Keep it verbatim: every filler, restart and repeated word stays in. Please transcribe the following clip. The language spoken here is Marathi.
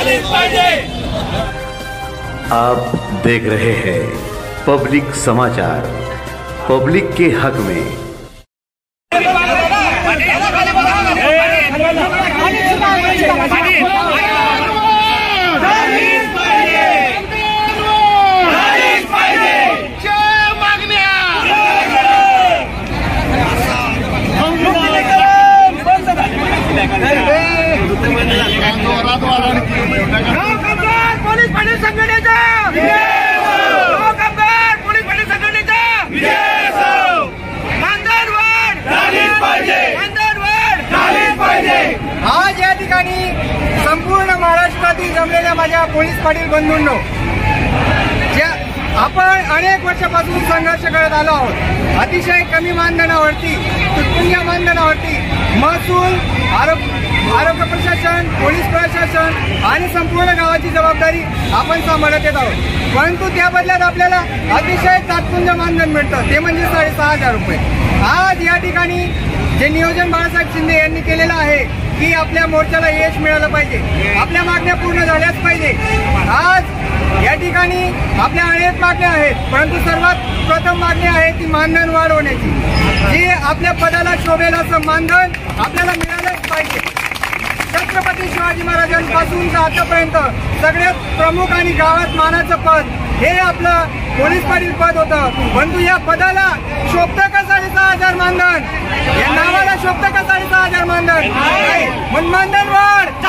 आप देख रहे हैं पब्लिक समाचार, पब्लिक के हक में। पोलीस पाटील संघटनेचा पोलीस पाटील संघटनेचा आज या ठिकाणी संपूर्ण महाराष्ट्रातील जमलेल्या माझ्या पोलीस पाटील बंधूंनो, ज्या आपण अनेक वर्षापासून संघर्ष करत आलो आहोत, अतिशय कमी मानधनावरती, तुटपुंज्या मानधनावरती महसूल, आरोग्य आरोग्य प्रशासन, पोलीस प्रशासन आणि संपूर्ण गावाची जबाबदारी आपण सांभाळत येत आहोत। परंतु त्या बदल्यात आपल्याला अतिशय तात्पुंज मानधन मिळतं, ते म्हणजे साडेसहा हजार रुपये। आज या ठिकाणी जे नियोजन बाळासाहेब शिंदे यांनी केलेलं आहे की आपल्या मोर्चाला यश मिळालं पाहिजे, आपल्या मागण्या पूर्ण झाल्याच पाहिजे। आज या ठिकाणी आपल्या अनेक मागण्या आहेत, परंतु सर्वात प्रथम मागणी आहे ती मानधन वाढ होण्याची, जी आपल्या पदाला शोभेल असं मानधन आपल्याला मिळालंच पाहिजे। छत्रपती शिवाजी महाराजांपासून तर आतापर्यंत सगळ्यात प्रमुख आणि गावात मानाचं पद हे आपलं पोलीस पाटील पद होतं, परंतु या पदाला शोभतं का साडेसहा हजार मानधन? या नावाला शोभतं का साडेसहा हजार मानधन? म्हणून मानधन वाढ